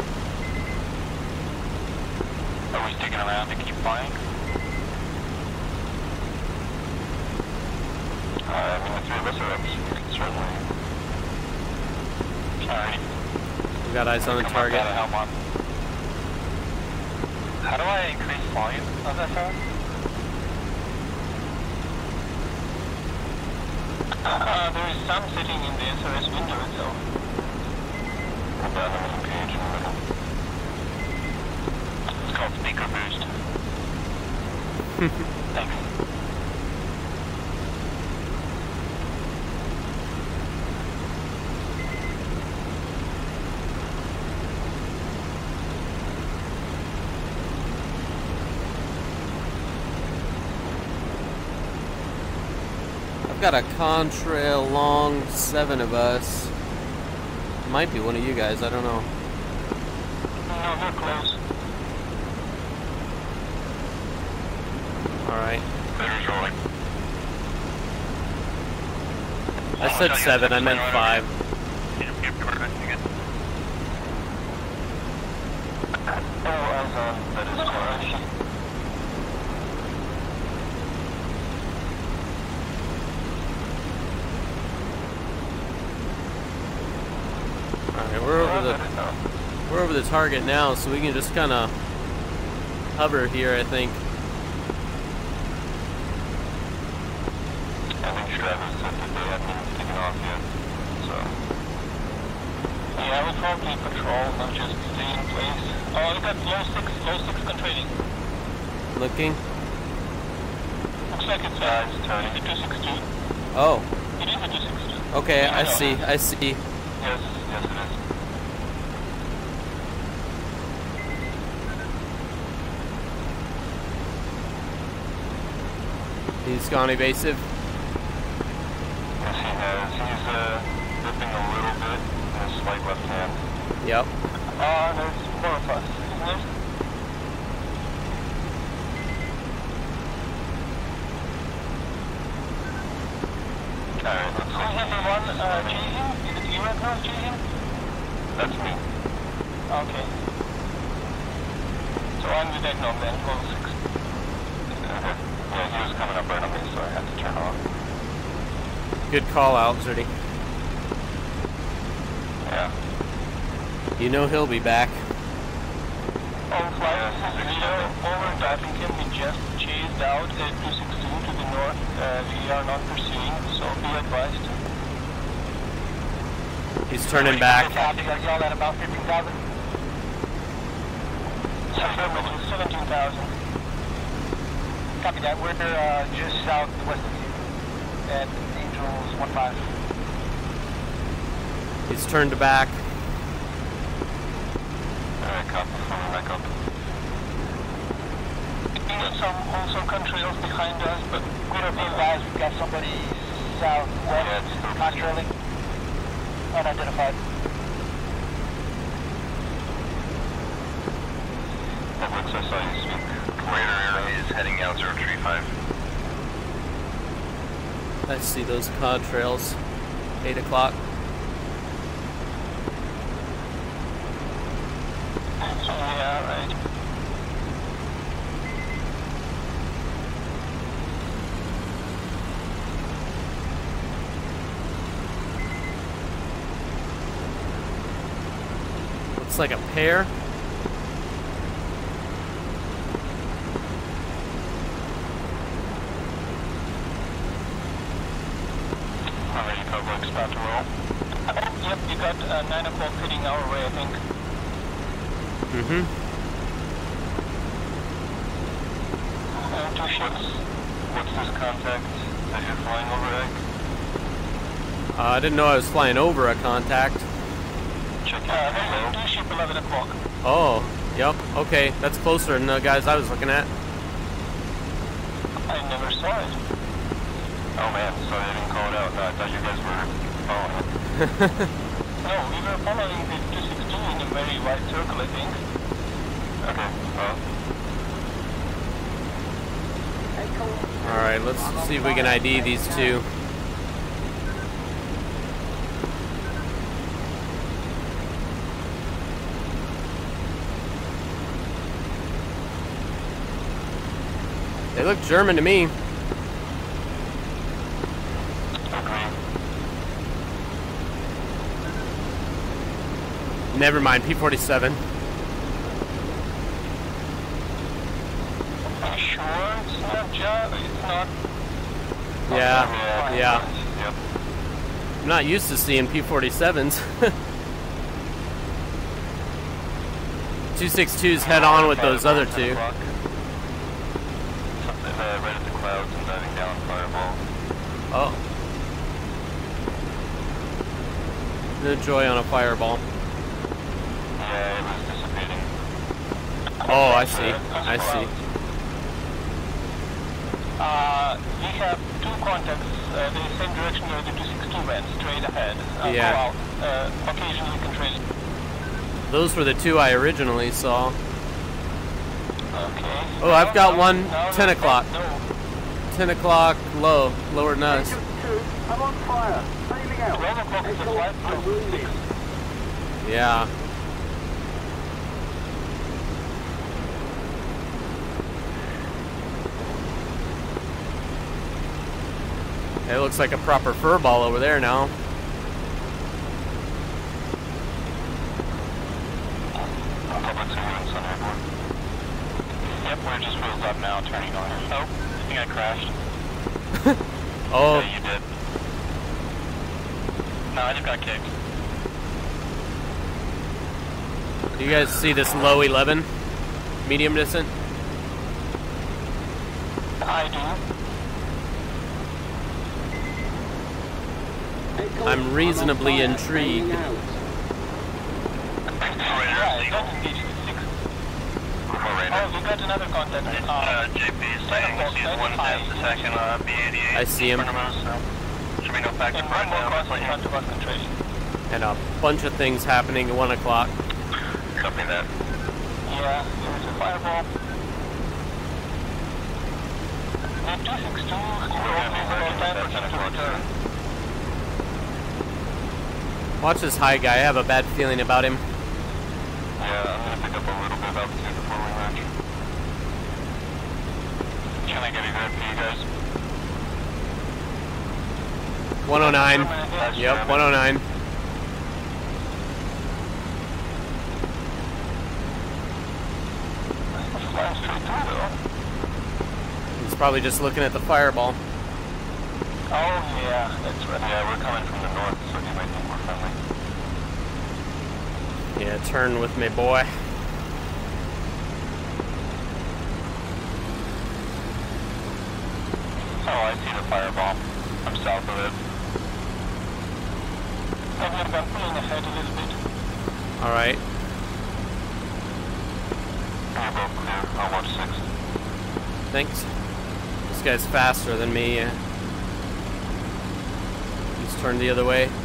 Are we sticking around to keep flying? I mean, the 3 of us are up, so we can certainly. Alright. We got eyes on the target. How do I increase volume of that phone? There is some setting in the SOS window itself. Thanks. I've got a contrail long 7 of us. Might be one of you guys, I don't know. No, they're close. Alright. Clear's rolling. I said 7, I meant 5. Oh, eyes on. That is correct. Alright, we're over the target now, so we can just kind of hover here, I think. I think Travis said that they hadn't taken off yet, so... Yeah, I would probably patrol, not just stay in place. Oh, look at low 6 contrailing. Looking. Looks like it's a 262. Oh. It is a 262. Okay, I see. Yes, it is. He's gone evasive. Yes, he has. He's dipping a little bit in his slight left hand. Yep. There's 4 of us, isn't it? Alright, let's Who's see. number 1 chasing? Is it you right now chasing? That's me. Okay. So I'm with Egnom then, low 6. Okay. Yeah, he was coming up right on me, so I had to turn off. Good call out, Zerty. Yeah. You know he'll be back. On flight, over Darlington, we just chased out at 262 to the north. We are not pursuing, so be advised. He's turning back. Copy, are y'all at about 15,000? 17,000. Copy that, we're just southwest of you at Angels 15. He's turned back. Alright, copy. Coming back up. Some also contrails behind us, but good of you guys, we've got somebody southwest, contrailing, unidentified. Publix, I saw you speak. Radar area is heading out 035. I see those contrails. 8 o'clock. Yeah, right. Looks like a pair. Alright, Publix, about to roll. Yep, you got 9 o'clock heading our way, I think. Mm-hmm. 2 ships. What's this contact that you're flying over, Egg? I didn't know I was flying over a contact. Check There's out 2 ship 11 o'clock. Oh, yep. Okay, that's closer than the guys I was looking at. I never saw it. Oh man, sorry I didn't call it out. No, I thought you guys were following it. No, we were following the 262 in a very wide circle, I think. Okay, well. Alright, let's see if we can ID these two. They look German to me. Never mind, P-47. Are you sure it's not it's not? Yeah. Yep. I'm not used to seeing P-47s. 262s head on with those other two. right at the clouds and diving down fireball. Oh. No joy on a fireball. Yeah, it was dissipating. Oh, I see. I see. We have two contacts, the same direction where the 262 went, straight ahead. Yeah. Go out. Occasionally can trace. Those were the two I originally saw. Okay. Oh, I've got one Now 10 o'clock. No. 10 o'clock low, lower than us. Agent 2, I'm on fire. Sailing out. 12 o'clock is the Echo, flight. I'm wounded. Yeah. It looks like a proper fur ball over there now. Public surveillance on airborne. Yep, we're just wheels up now, turning on. Oh, I think I crashed. Oh, Yeah, you did. No, I just got kicked. do you guys see this low 11? Medium descent? I do. Echo, I'm reasonably on fire. intrigued. Sailing out. Yeah, I got engaged with 6. Oh, we got another contact. JP is saying he sees one past the second B88. I see him. In front of us, so should be no back And and one right more now. crossing in front of us, controlling. And a bunch of things happening at 1 o'clock. Copy that. Yeah, there's a fireball. The 262 time for return. Watch this high guy. I have a bad feeling about him. Yeah, I'm gonna pick up a little bit of altitude before we match. Can I get a grab for you guys? 109. Yep, 109. Flying straight through though. He's probably just looking at the fireball. Oh yeah, that's right. Yeah, we're coming from the north, so you might think we're friendly. Yeah, turn with me, boy. Oh, I see the fireball. I'm south of it. I'm pulling ahead a little bit. Alright. You're both clear. I'll watch 6. Thanks. This guy's faster than me. He's turned the other way.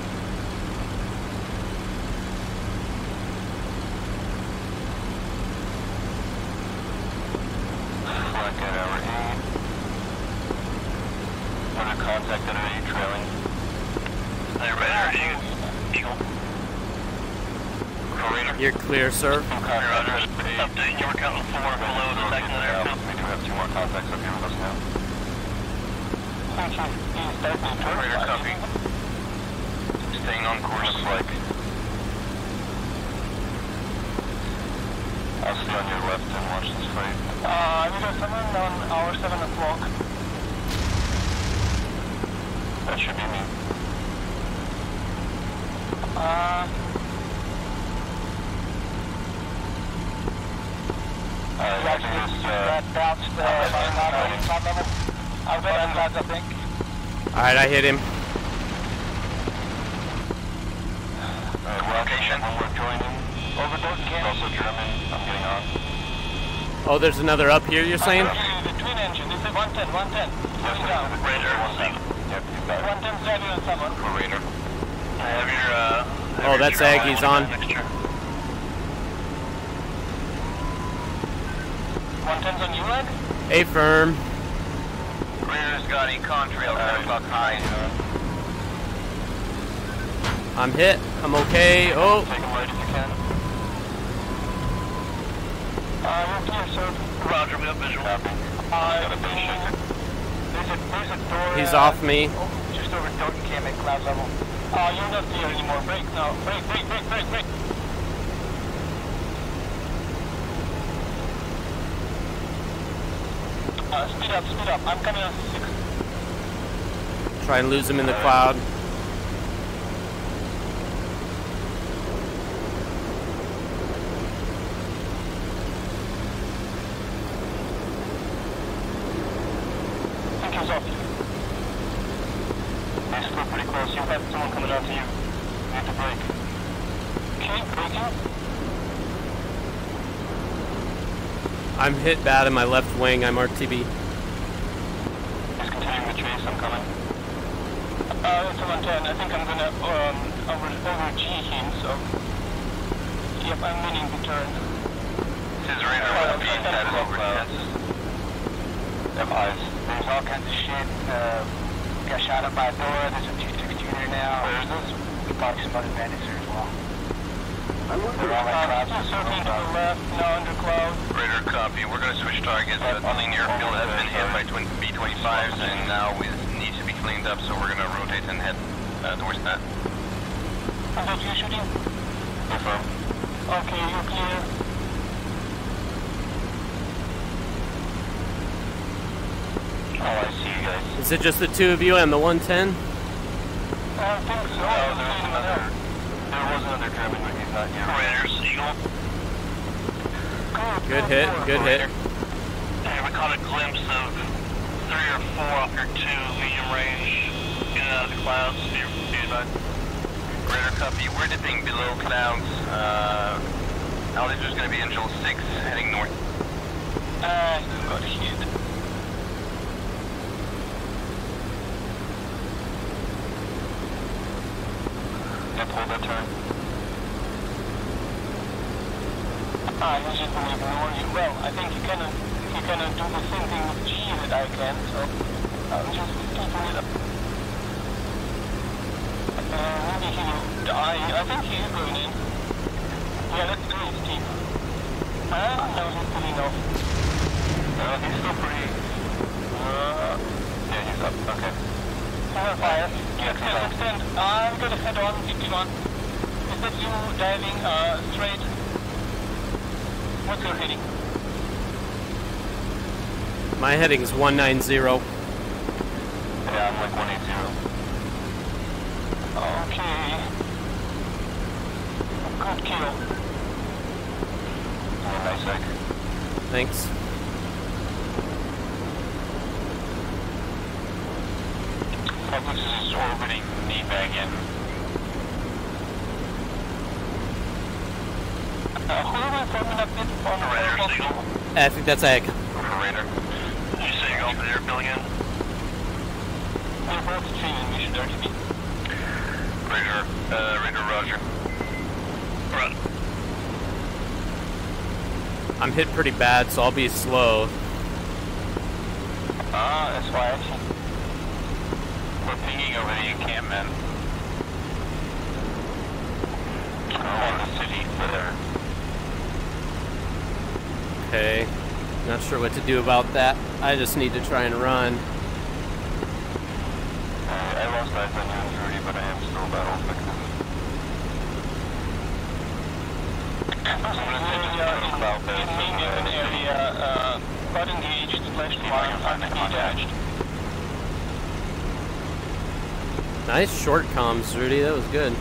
Flank at hour 8. Under contact at 8, trailing. Hey, Raider, Eagle. Raider. You're clear, sir. Contact at 8. Update, you were counting 4 below the second there. We do have 2 more contacts up here with us now. Raider, copy. Staying on course. Looks like. I'll stay on your left and watch this fight. We got someone on our 7 o'clock. That should be me. That bounced level. I've got him, lads, I think. Alright, I hit him. Location, when we're joining. Overdose camp. Also German. I'm getting on. Oh, there's another up here, you're saying? The twin engine. This is 110, 110. Going down. Raider, 1 Yep, you got it. 110's driving on someone. Raider. I have your, Oh, that's Aggie's on. Mixture. 110's on you, Ed? A firm. Raider's got a contrail 10 o'clock high. I'm hit. I'm okay. Oh, Take him right if you can. We're clear, sir. Roger, we have visual. Copy. Got a base shaker. There's a door. he's off me. Just over Dalton Cam at cloud level. You're not clear anymore. Brake now. Brake. Speed up. I'm coming on 6. Try and lose him in the cloud. Okay, braking. I'm hit bad in my left wing. I'm RTB. Just continuing the chase, I'm coming. It's 110. I think I'm gonna over G him, so... Yep, I'm winning the turn. This is radar with being headed over clouds. Them eyes. There's all kinds of shit. Got shot up by a door. There's a 262 there now. Where is this? The box spotted bandits there as well. They're all like clouds. Circling to the left, now under cloud. Radar copy. We're going to switch targets. The Mustang airfield has been hit by B-25s, and now we need to be cleaned up, so we're going to rotate and head towards that. Is that you shooting? Confirm. Okay, you're clear. Oh, I see you guys. Is it just the two of you and the 110? I think so. No, there was another German, but he's not here. Raiders, Eagle. Good hit, good hit. And we caught a glimpse of 3 or 4 off your 2 medium range. Getting out of the clouds. Radar copy. We're dipping below clouds. Altitude is going to be Angel 6, heading north. You got hit. Hold that turn. He's just gonna ignore you. Well, I think he cannot do the same thing with G that I can, so I'm just keeping it up. Maybe he will die. I think he is going in. Yeah, let's do it, Steve. No, he's pulling off. He's still pretty... yeah, he's up. Okay. Fire. Extend. I'm gonna head on 51. Is that you diving straight? What's your heading? My heading's 190. Yeah, I'm like 180. Okay. Good kill. Nice sec. Thanks. Publix is orbiting knee bag in. Who am I forming up with on the Radar, Eagle. I think that's Egg. Go for radar. You say you're going for the airfield again? We're both streaming, we should already be. Radar roger. Run. I'm hit pretty bad, so I'll be slow. That's why we're pinging over the encampment. On the city there. Okay. Not sure what to do about that. I just need to try and run. I lost eyes on you and Rudy, but I am still battle affected. area, got engaged, flash fire, detached. Nice short comms, Rudy. That was good.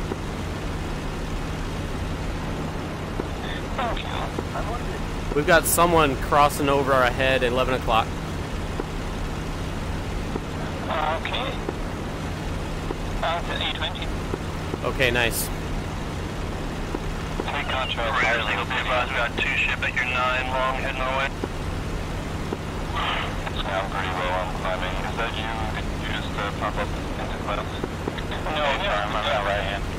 Thank you. We've got someone crossing over our head at 11 o'clock. Okay. It's 820. Okay, nice. Take control. Raiders, Eagle, be advised, we got 2 ship at your 9 long heading our way. Yeah, I'm pretty low on climbing. Is that you? Did you just pop up into clouds? No, I'm on that right hand.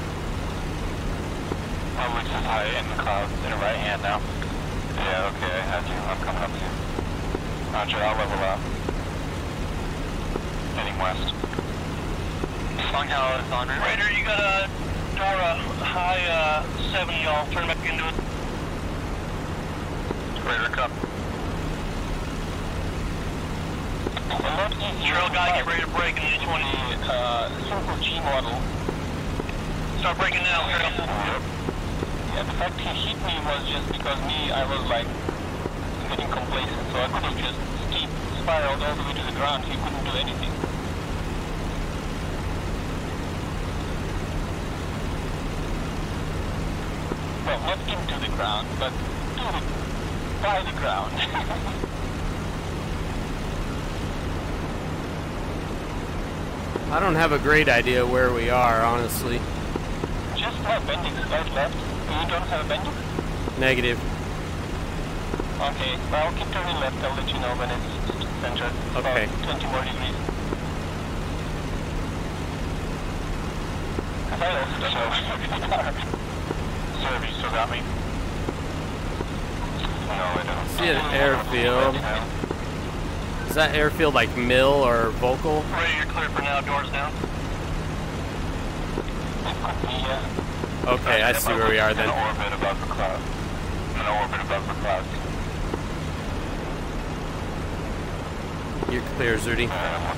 Publix is high in the clouds, in the right hand now. Yeah, okay, I had you. I'm coming up to you. Roger, I'll level up. Heading west. Funghal is on route. Raider, you got a door high 70, y'all. Turn back into it. Raider cup. Trail guy, get ready to break in the 20. Circle G model. Start breaking now, Trail. Yep. Yeah, the fact he hit me was just because I was like getting complacent, so I could have just spiraled all the way to the ground. He couldn't do anything. Well, not into the ground, but by the ground. I don't have a great idea where we are, honestly. Just just slight bending, slight left. You don't have a bending? Negative. Okay, well, I'll keep turning left. I'll let you know when it's centered. Okay. About 20 more degrees. I also don't know. Sir, have you still got me? No, I don't. See an airfield. Is that airfield like Mill or Vocal? Ready, you're clear for now. Doors down. Yeah. Okay, I see where we are then. In orbit above the clouds. In orbit above the clouds. You're clear, Zerty. Yeah,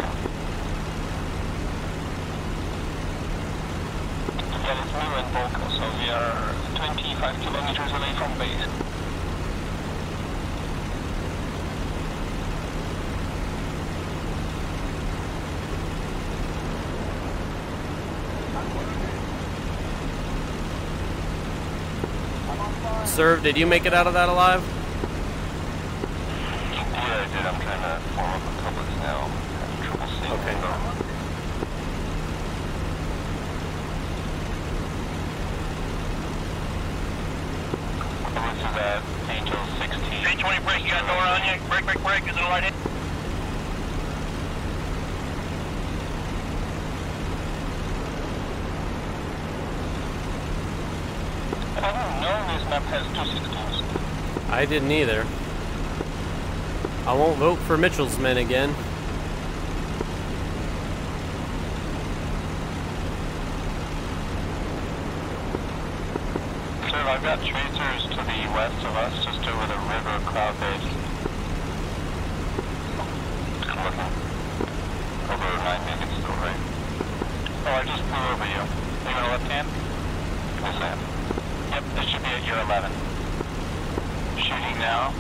it's Mill and Vocal, so we are 25 kilometers away from base. Serve, did you make it out of that alive? Yeah, I did. I'm trying to form up a couple now. Having trouble seeing. Okay. This is at Angel 16. 320 brake, you got a door on you. Brake, brake, brake. Is it a light in? I don't know this map has 216s. I didn't either. I won't vote for Mitchell's men again. Sir, I've got tracers to the west of us, just over the river cloud base. I'm looking. Over 9 minutes still, right? Oh, I just flew over you. Are you on the left hand? Yes, I am. Yep, this should be at year 11. Shooting now.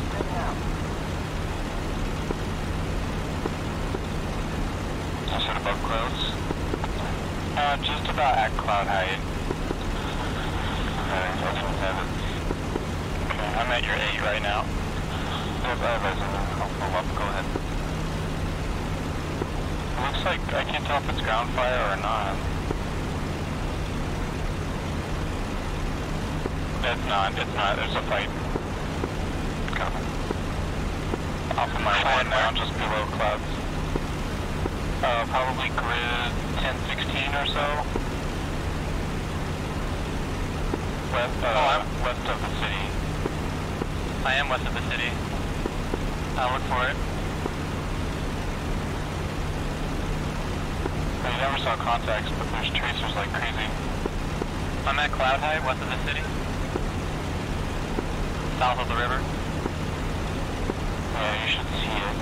Is it above clouds? Just about at cloud height. Okay, I'm at your 8 right now. Yep, I have resident. I'll pull up. Go ahead. It looks like I can't tell if it's ground fire or not. It's not. There's a fight. Coming. Off of my one now, just below clouds. Probably grid 1016 or so. West of the city. I am west of the city. I'll look for it. I never saw contacts, but there's tracers like crazy. I'm at cloud height, west of the city. South of the river. Yeah, you should see it.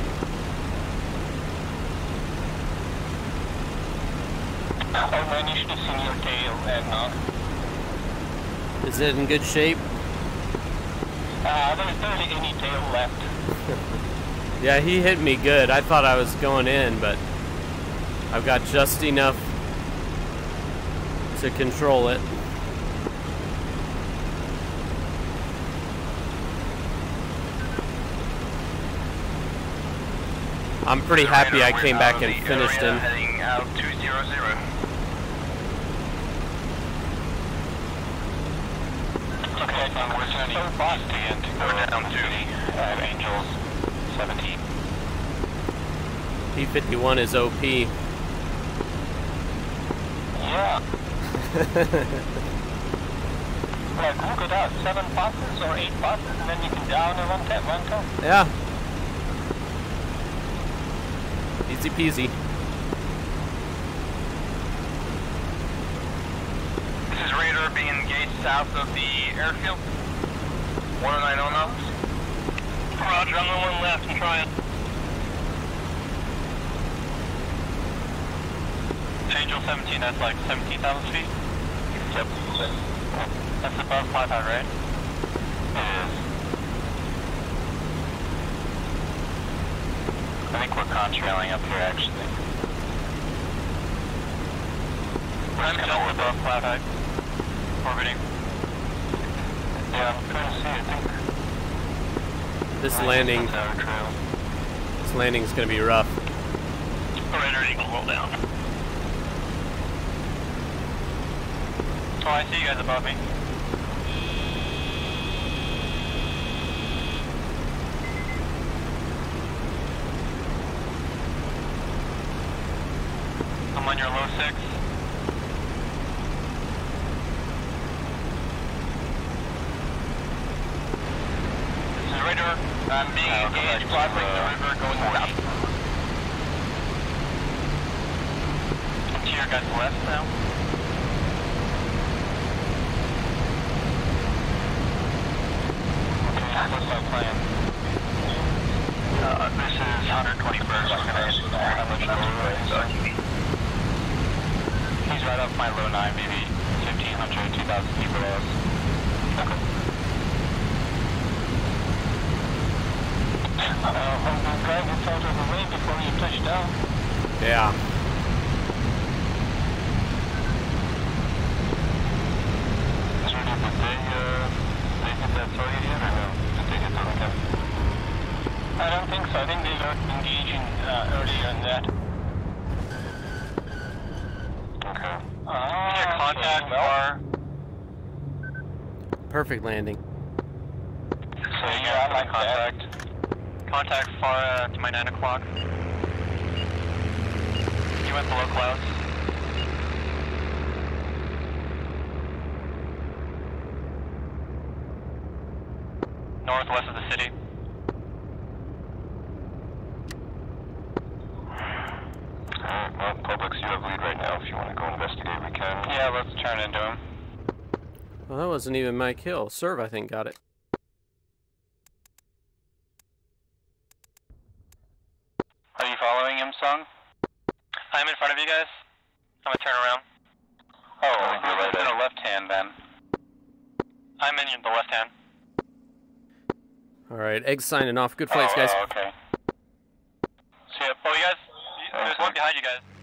Oh man, you should have seen your tail, and Is it in good shape? there's barely any tail left. Yeah, he hit me good. I thought I was going in, but I've got just enough to control it. I'm pretty happy I came back and finished him. Heading out 200. Okay, we're turning east again to go down to Angels 17. P-51 is OP. Yeah. Like, look at that, 7 passes or 8 passes, and then you can down in one turn. Yeah. Easy peasy. This is radar being engaged south of the airfield. 109 now. Roger, I'm on one left and trying. Angel 17, that's like 17,000 feet? Yep. That's above 500, right? It is. I think we're contrailing up here, actually. We're just gonna above flat height. Orbiting. Yeah, I'm trying to see, I think. This landing's gonna be rough. Raider Eagle, roll down. Control, I see you guys above me. I'm on your low 6. This is Raider. I'm being engaged, crossing the river, going south. To your guys' left now. Okay, what's our plan? This is 121st. How much lower? He's right off my low 9, maybe 1,500, 2,000 feet below us. Okay. Hope the guy gets out of the way before you touch down. Yeah. Did they hit that target yet or no? Did they hit the target? I don't think so. I think they were engaging earlier in that. Okay. Contact bar. Perfect landing. So yeah, I like contact. Contact far to my 9 o'clock. You went below clouds. Northwest of the city. Alright, well, Publix, you have lead right now. If you want to go investigate, we can. Yeah, let's turn into him. Well, that wasn't even my kill. Serve, I think, got it. Are you following him, Sung? I'm in front of you guys. I'm gonna turn around. Oh, you're right in the left hand then. I'm in the left hand. Alright, Eggs signing off. Good flights, guys. Okay. See ya. Oh, you guys, there's one behind you guys.